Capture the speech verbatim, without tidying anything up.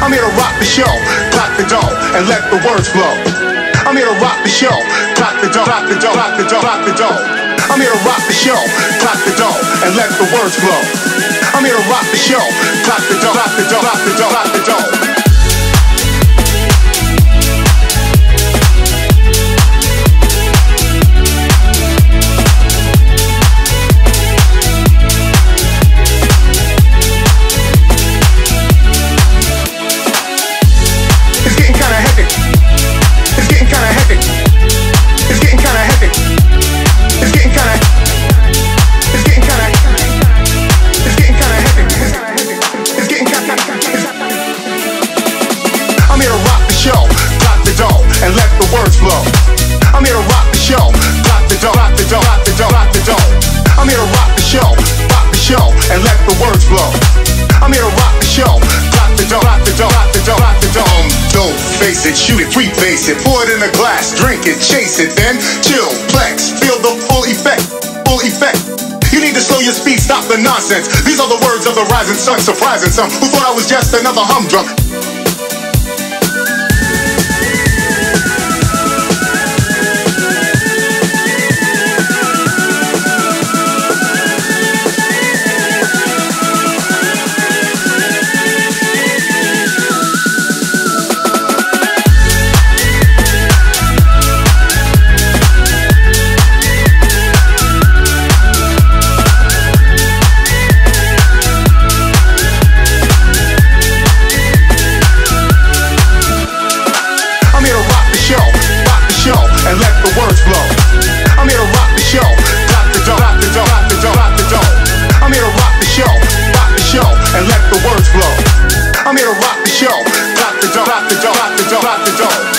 I'm here to rock the show, clock the dough, and let the words flow. I'm here to rock the show, clock the dough, clock the dough, clock the dough, clock the dough. I'm here to rock the show, clock the dough, and let the words flow. I'm here to rock the show, clock the dough, clock the dough, clock the dough, clock the dough. And let the words flow. I'm here to rock the show, clock the dough, rock the dough, rock the dough, rock the dough. I'm here to rock the show, rock the show, and let the words flow. I'm here to rock the show, clock the dough, rock the dough, rock the dough, rock the dough. Um, don't face it, shoot it, preface it, pour it in a glass, drink it, chase it, then chill, flex, feel the full effect, full effect. You need to slow your speed, stop the nonsense. These are the words of the rising sun, surprising some who thought I was just another humdrum. And let the words flow. I'm here to rock the show, rock the dough, rock the dough, rock the dough, rock the dough. I'm here to rock the show, rock the show, and let the words flow. I'm here to rock the show, rock the dough, rock the dough, rock the dough, rock the dough.